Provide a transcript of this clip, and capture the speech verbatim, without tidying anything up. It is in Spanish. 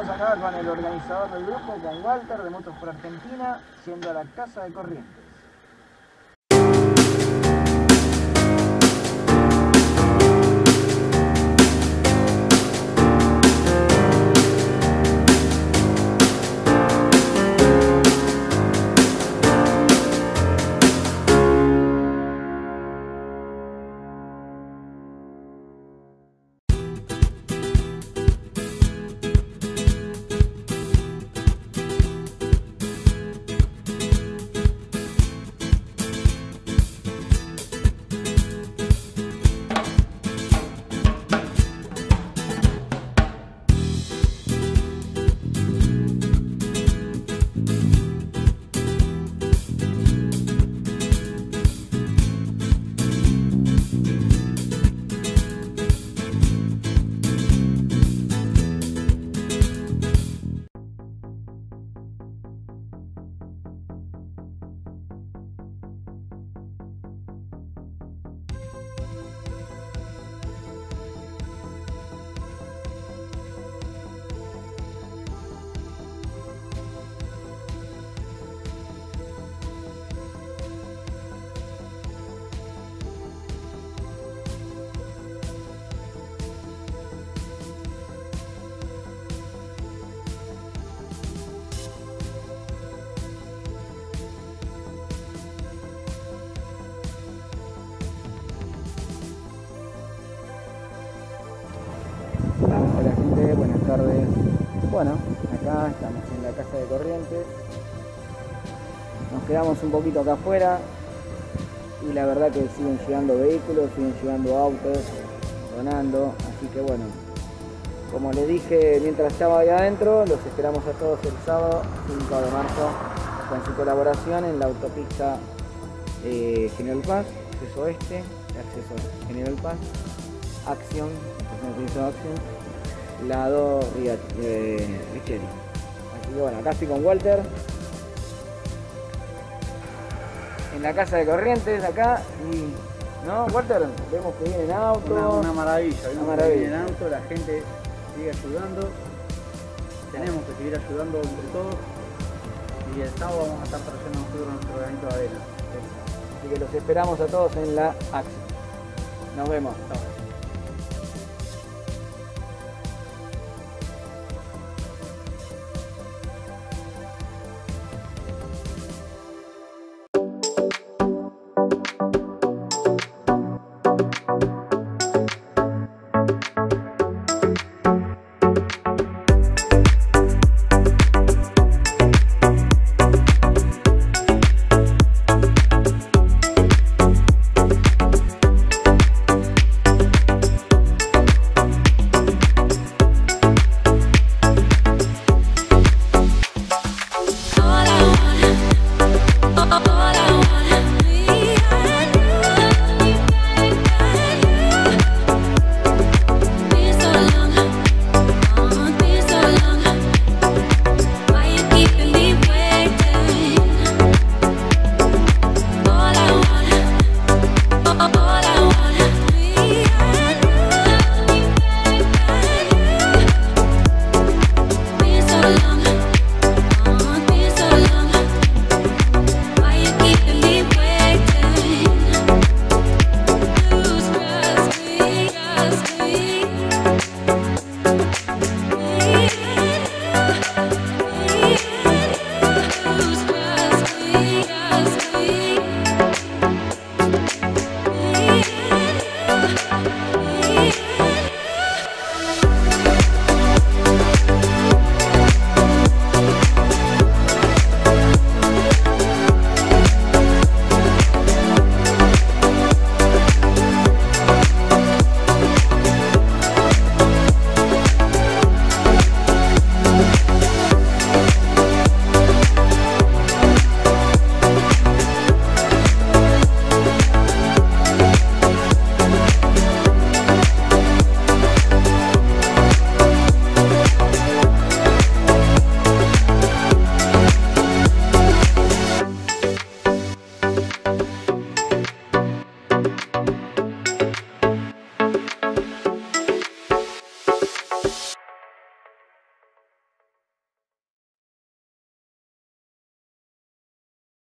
estamos acá con el organizador del grupo, con Walter de Motos por Argentina, yendo a la Casa de Corrientes. Hola gente, buenas tardes. Bueno, acá estamos en la Casa de Corrientes. Nos quedamos un poquito acá afuera y la verdad que siguen llegando vehículos, siguen llegando autos, sonando. Así que bueno, como les dije mientras estaba ahí adentro, los esperamos a todos el sábado cinco de marzo con su colaboración en la autopista eh, General Paz, acceso oeste, acceso General Paz, Acción, Acción, lado eh, Richeri. Así que bueno, acá estoy con Walter en la Casa de Corrientes acá y ¿no, Walter? Vemos que vienen autos. Una, una maravilla, una maravilla. Vienen autos, la gente sigue ayudando. Tenemos que seguir ayudando entre todos. Y el sábado vamos a estar trayendo nosotros nuestro granito de arena. Así que los esperamos a todos en la Acción. Nos vemos. Chao.